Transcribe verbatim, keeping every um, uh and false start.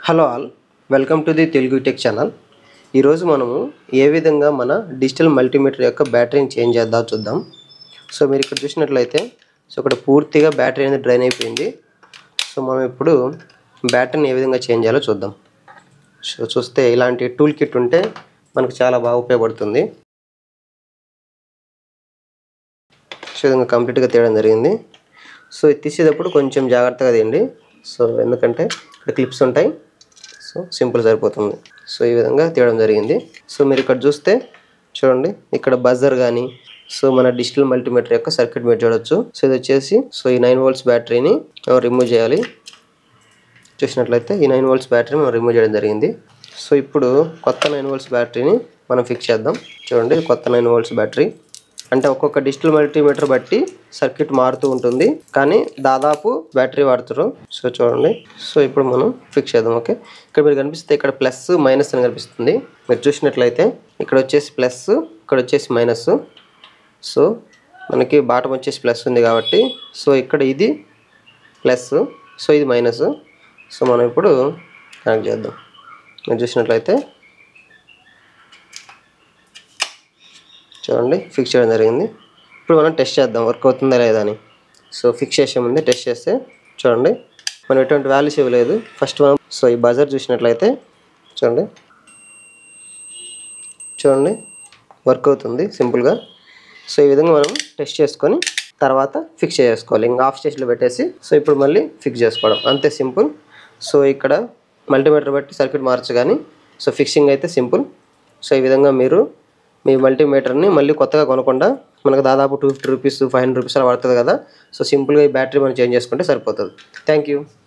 Hello all, welcome to the Telugu tech channel. ఈరోజు మనము ఏ విధంగా మన డిజిటల్ మల్టీమీటర్ యొక్క బ్యాటరీని చేంజ్ చేద్దాం చూద్దాం. సో మీరు ఇక్కడ చూసినట్లయితే సో ఇక్కడ పూర్తిగా బ్యాటరీ అనేది డ్రైన్ అయిపోయింది. సో మనం ఇప్పుడు బ్యాటరీని ఏ విధంగా చేంజ్ చేయాలో చూద్దాం. సో చూస్తే ఇలాంటి టూల్ కిట్ ఉంటే మనకు చాలా బాగా ఉపయోగపడుతుంది. సో విధంగా కంప్లీట్గా తీయడం జరిగింది. సో ఇది తీసేటప్పుడు కొంచెం జాగ్రత్తగా తీయండి. సో ఎందుకంటే ఇక్కడ క్లిప్స్ ఉంటాయి. సో సింపుల్ సరిపోతుంది. సో ఈ విధంగా తీయడం జరిగింది. సో మీరు ఇక్కడ చూస్తే చూడండి, ఇక్కడ బజర్ కానీ సో మన డిజిటల్ మల్టీమీటర్ యొక్క సర్క్యూట్ మీరు చూడొచ్చు. సో ఇది వచ్చేసి సో ఈ నైన్ వోల్ట్స్ బ్యాటరీని రిమూవ్ చేయాలి. చూసినట్లయితే ఈ నైన్ వోల్ట్స్ బ్యాటరీ మనం రిమూవ్ చేయడం జరిగింది. సో ఇప్పుడు కొత్త నైన్ వోల్ట్స్ బ్యాటరీని మనం ఫిక్స్ చేద్దాం. చూడండి, కొత్త నైన్ వోల్ట్స్ బ్యాటరీ అంటే ఒక్కొక్క డిజిటల్ మల్టీమీటర్ బట్టి సర్క్యూట్ మారుతూ ఉంటుంది, కానీ దాదాపు బ్యాటరీ వాడుతారు. సో చూడండి, సో ఇప్పుడు మనం ఫిక్స్ చేద్దాం. ఓకే, ఇక్కడ మీరు కనిపిస్తే ఇక్కడ ప్లస్ మైనస్ అని కనిపిస్తుంది. మీరు చూసినట్లయితే ఇక్కడ వచ్చేసి ప్లస్, ఇక్కడ వచ్చేసి మైనస్. సో మనకి బాటం వచ్చేసి ప్లస్ ఉంది కాబట్టి సో ఇక్కడ ఇది ప్లస్, సో ఇది మైనస్. సో మనం ఇప్పుడు కనెక్ట్ చేద్దాం. మీరు చూసినట్లయితే చూడండి, ఫిక్స్ చేయడం జరిగింది. ఇప్పుడు మనం టెస్ట్ చేద్దాం వర్క్ అవుతుందా లేదా అని. సో ఫిక్స్ చేసే ముందే టెస్ట్ చేస్తే చూడండి మనం ఎటువంటి వాల్యూస్ ఇవ్వలేదు. ఫస్ట్ మనం సో ఈ బజర్ చూసినట్లయితే చూడండి చూడండి వర్క్ అవుతుంది సింపుల్గా. సో ఈ విధంగా మనం టెస్ట్ చేసుకొని తర్వాత ఫిక్స్ చేసుకోవాలి. ఇంకా ఆఫ్ స్టేజ్లో పెట్టేసి సో ఇప్పుడు మళ్ళీ ఫిక్స్ చేసుకోవడం, అంతే సింపుల్. సో ఇక్కడ మల్టీమీటర్ బట్టి సర్క్యూట్ మార్చు, కానీ సో ఫిక్సింగ్ అయితే సింపుల్. సో ఈ విధంగా మీరు మీ మల్టీమీటర్ని మళ్ళీ కొత్తగా కొనకుండా మనకు దాదాపు two fifty rupees five hundred rupees అలా పడుతుంది కదా. సో సింపుల్గా ఈ బ్యాటరీ మనం చేంజ్ చేసుకుంటే సరిపోతుంది. Thank you.